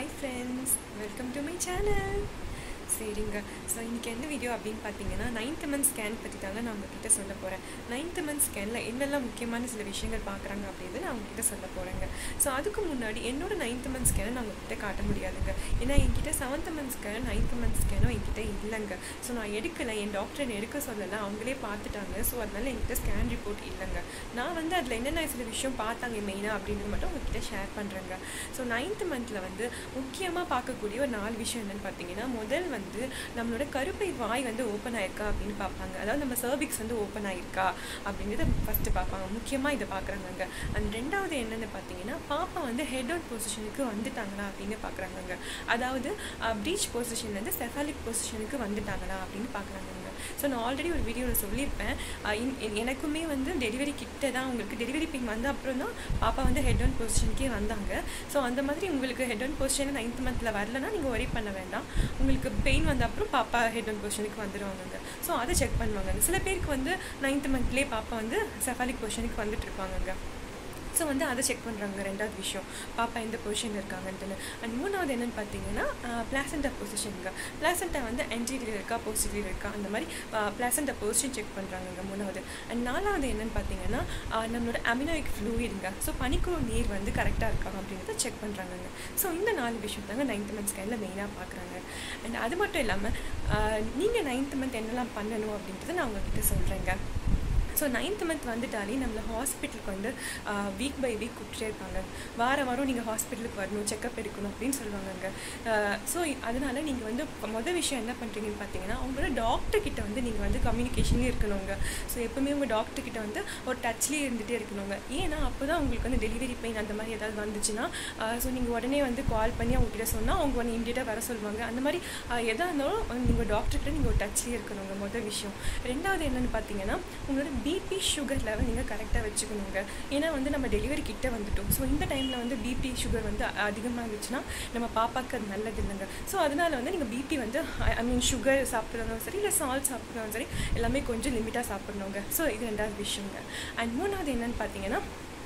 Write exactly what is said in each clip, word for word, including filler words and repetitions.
Hi friends, welcome to my channel. சரிங்க. So இன்றைக்கி என்ன வீடியோ அப்படின்னு பார்த்தீங்கன்னா நைன்த் மந்த் ஸ்கேன் பற்றி தாங்க நான் உங்ககிட்ட சொல்ல போகிறேன். நைன்த் மந்த் ஸ்கேனில் என்னெல்லாம் முக்கியமான சில விஷயங்கள் பார்க்குறாங்க அப்படின்னு நான் உங்ககிட்ட சொல்ல போகிறேங்க. ஸோ அதுக்கு முன்னாடி என்னோட நைன்த் மந்த் ஸ்கேனை நான் உங்ககிட்ட காட்ட முடியாதுங்க. ஏன்னா என்கிட்ட seventh month scan ninth month ஸ்கேனும் என்கிட்ட இல்லைங்க. ஸோ நான் எடுக்கலை, என் டாக்டர் என்னை எடுக்க சொல்லலை, அவங்களே பார்த்துட்டாங்க. ஸோ அதனால் என்கிட்ட ஸ்கேன் ரிப்போர்ட் இல்லைங்க. நான் வந்து அதில் என்னென்ன சில விஷயம் பார்த்தாங்க மெயினாக அப்படின்றது மட்டும் உங்ககிட்ட ஷேர் பண்ணுறேங்க. ஸோ நைன்த் மந்தில் வந்து முக்கியமாக பார்க்கக்கூடிய ஒரு நாலு விஷயம் என்னென்னு பார்த்தீங்கன்னா, முதல் வந்து நம்மளோட கருப்பை வாய் வந்து ஓப்பன் ஆயிருக்கா அப்படின்னு பார்ப்பாங்க. அதாவது நம்ம சர்விக்ஸ் வந்து ஓப்பன் ஆயிருக்கா அப்படிங்கிறத ஃபஸ்ட்டு பார்ப்பாங்க. முக்கியமாக இதை பார்க்குறாங்க. அண்ட் ரெண்டாவது என்னென்னு பார்த்தீங்கன்னா, பாப்பா வந்து ஹெட் அவுட் பொசிஷனுக்கு வந்துட்டாங்களா அப்படின்னு பார்க்குறாங்க. அதாவது ப்ரீச் பொசிஷன்லேருந்து செஃபாலிக் பொசிஷனுக்கு வந்துட்டாங்களா அப்படின்னு பார்க்குறாங்க. ஸோ நான் ஆல்ரெடி ஒரு வீடியோவில் சொல்லியிருப்பேன், எனக்குமே வந்து டெலிவரி கிட்ட தான் உங்களுக்கு டெலிவரி பெயின் வந்த அப்புறம் தான் பாப்பா வந்து ஹெட் அவுட் பொசிஷனுக்கே வந்தாங்க. ஸோ அந்த மாதிரி உங்களுக்கு ஹெட் அவுட் பொசிஷன் நைன்த் மந்தில் வரலன்னா நீங்கள் ஒரி பண்ண வேண்டாம். உங்களுக்கு பெயின் வந்த அப்புறம் பாப்பா ஹெட் அவுட் பொசிஷனுக்கு வந்துடுவாங்க. ஸோ அதை செக் பண்ணுவாங்க. சில பேருக்கு வந்து நைன்த் மந்த்லேயே பாப்பா வந்து செஃபாலிக் பொசிஷனுக்கு வந்துட்டு இருப்பாங்க. ஸோ வந்து அதை செக் பண்ணுறாங்க. ரெண்டாவது விஷயம் பாப்பா எந்த பொசிஷனில் இருக்காங்கன்ட்டுன்னு. அண்ட் மூணாவது என்னென்னு பார்த்தீங்கன்னா பிளாசண்டா பொசிஷனுங்க. பிளாசண்டா வந்து என்டீரியர் இருக்கா போஸ்டீரியர் இருக்கா அந்த மாதிரி பிளாசண்டா பொசிஷன் செக் பண்ணுறாங்க மூணாவது. அண்ட் நாலாவது என்னென்னு பார்த்தீங்கன்னா நம்மளோட அமினாயிக் ஃப்ளூயிடுங்க. ஸோ பனிக்குழு நீர் வந்து கரெக்டாக இருக்கா அப்படின்றத செக் பண்ணுறாங்க. ஸோ இந்த நாலு விஷயம் தாங்க நைன்த் மந்த் ஸ்கேனில் மெயினாக பார்க்குறாங்க. அண்ட் அது மட்டும் இல்லாமல் நீங்கள் நைன்த் மந்த் என்னெல்லாம் பண்ணணும் அப்படின்றத நான் உங்ககிட்ட சொல்கிறேங்க. ஸோ நைன்த் மந்த் வந்துட்டாலே நம்மளை ஹாஸ்பிட்டலுக்கு வந்து வீக் பை வீக் கூப்பிட்டே இருப்பாங்க. வாரம் வாரம் நீங்கள் ஹாஸ்பிட்டலுக்கு வரணும், செக்கப் எடுக்கணும் அப்படின்னு சொல்லுவாங்கங்க. ஸோ அதனால் நீங்கள் வந்து மொதல் விஷயம் என்ன பண்ணுறீங்கன்னு பார்த்தீங்கன்னா, உங்களோட டாக்டர்கிட்ட வந்து நீங்கள் வந்து கம்யூனிகேஷனே இருக்கணுங்க. ஸோ எப்போவுமே உங்கள் டாக்டர்கிட்ட வந்து ஒரு டச்லேயே இருந்துகிட்டே இருக்கணுங்க. ஏன்னா அப்போ தான் உங்களுக்கு வந்து டெலிவரி பெயின் அந்த மாதிரி ஏதாவது வந்துச்சுன்னா ஸோ நீங்கள் உடனே வந்து கால் பண்ணி அவங்ககிட்ட சொன்னால் அவங்க வந்து இமீடியட்டாக வர சொல்லுவாங்க. அந்த மாதிரி எதாக இருந்தாலும் நீங்கள் டாக்டர்கிட்ட நீங்கள் ஒரு டச்லேயே இருக்கணுங்க மொதல் விஷயம். ரெண்டாவது என்னென்னு பார்த்தீங்கன்னா, உங்களோட பிபி சுகர் லெவல் நீங்கள் கரெக்டாக வச்சுக்கணுங்க. ஏன்னா வந்து நம்ம டெலிவரி கிட்ட வந்துட்டோம். ஸோ இந்த டைமில் வந்து பிபி சுகர் வந்து அதிகமாக இருந்துச்சுன்னா நம்ம பாப்பாவுக்கு அது நல்லது இல்லைங்க. ஸோ அதனால் வந்து நீங்கள் பிபி வந்து ஐ மீன் சுகர் சாப்பிட்றதும் சரி இல்லை சால்ட் சாப்பிட்றதும் சரி எல்லாமே கொஞ்சம் லிமிட்டாக சாப்பிட்ணுங்க. ஸோ இது ரெண்டாவது விஷயங்க. அண்ட் மூணாவது என்னென்னு பார்த்தீங்கன்னா,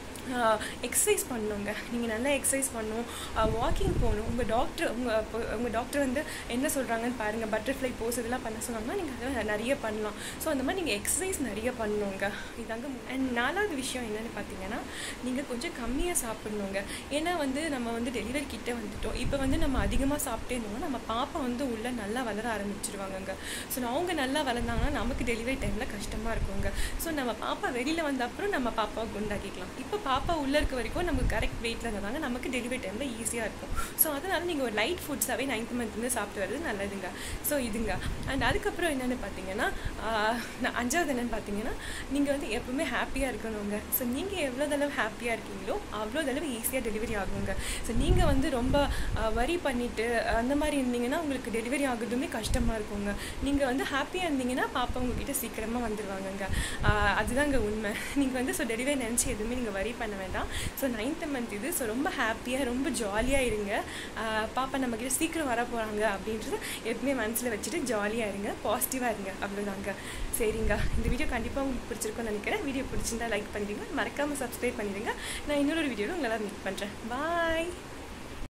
எக்ஸசைஸ் பண்ணணுங்க. நீங்கள் நல்லா எக்ஸசைஸ் பண்ணணும், வாக்கிங் போகணும். உங்கள் டாக்டர் உங்கள் உங்கள் டாக்டர் வந்து என்ன சொல்கிறாங்கன்னு பாருங்கள். பட்டர்ஃப்ளை போஸ் இதெல்லாம் பண்ண சொன்னாங்கன்னா நீங்கள் அதெல்லாம் நிறைய பண்ணலாம். ஸோ அந்த மாதிரி நீங்கள் எக்ஸசைஸ் நிறைய பண்ணணுங்க. இதாங்க. அண்ட் நாலாவது விஷயம் என்னென்னு பார்த்தீங்கன்னா, நீங்கள் கொஞ்சம் கம்மியாக சாப்பிட்ணுங்க. ஏன்னா வந்து நம்ம வந்து டெலிவரி கிட்டே வந்துட்டோம். இப்போ வந்து நம்ம அதிகமாக சாப்பிட்டே இருந்தோம்னா நம்ம பாப்பா வந்து உள்ளே நல்லா வளர ஆரம்பிச்சிருவாங்கங்க. ஸோ அவங்க நல்லா வளர்ந்தாங்கன்னா நமக்கு டெலிவரி டைமில் கஷ்டமாக இருக்குங்க. ஸோ நம்ம பாப்பா வெளியில் வந்த அப்புறம் நம்ம பாப்பாவை குண்டாக்கிக்கலாம். இப்போ பாப்பா உள்ளே இருக்க வரைக்கும் நமக்கு கரெக்ட் வெயிட்டில் இருந்தாங்க நமக்கு டெலிவரி டைமில் ஈஸியாக இருக்கும். ஸோ அதனால் நீங்கள் ஒரு லைட் ஃபுட்ஸாகவே நைன்த் மந்த்லேருந்து சாப்பிட்டு வர்றது நல்லதுங்க. ஸோ இதுங்க. அண்ட் அதுக்கப்புறம் என்னென்னு பார்த்தீங்கன்னா, நான் அஞ்சாவது என்னென்னு பார்த்தீங்கன்னா, நீங்கள் வந்து எப்பவுமே ஹாப்பியாக இருக்கணுங்க. ஸோ நீங்கள் எவ்வளோ தடவை ஹாப்பியாக இருக்கீங்களோ அவ்வளோ தடவை ஈஸியாக டெலிவரி ஆகுங்க. ஸோ நீங்கள் வந்து ரொம்ப வரி பண்ணிவிட்டு அந்த மாதிரி இருந்தீங்கன்னா உங்களுக்கு டெலிவரி ஆகுறதுமே கஷ்டமாக இருக்குங்க. நீங்கள் வந்து ஹாப்பியாக இருந்தீங்கன்னா பாப்பா உங்ககிட்ட சீக்கிரமாக வந்துடுவாங்கங்க. அதுதாங்க உண்மை. நீங்கள் வந்து ஸோ டெலிவரி நினச்சி எதுவுமே நீங்கள் வரி பண்ண வேண்டாம். ஸோ நைன்த் மந்த் இது. ஸோ ரொம்ப ஹாப்பியாக ரொம்ப ஜாலியாக இருங்க. பாப்பா நம்மக்கிட்ட சீக்கிரம் வர போகிறாங்க அப்படின்றது எப்பவுமே மனசில் வச்சுட்டு ஜாலியாக இருங்க, பாசிட்டிவாக இருங்க. அவ்வளோதாங்க. சரிங்க. இந்த வீடியோ கண்டிப்பாக உங்களுக்கு பிடிச்சிருக்கும்னு நினைக்கிறேன். வீடியோ பிடிச்சிருந்தா லைக் பண்ணிடுங்க, மறக்காமல் சப்ஸ்கிரைப் பண்ணிடுங்க. நான் இன்னொரு வீடியோவில் உங்களால் மீட் பண்ணுறேன். பாய்.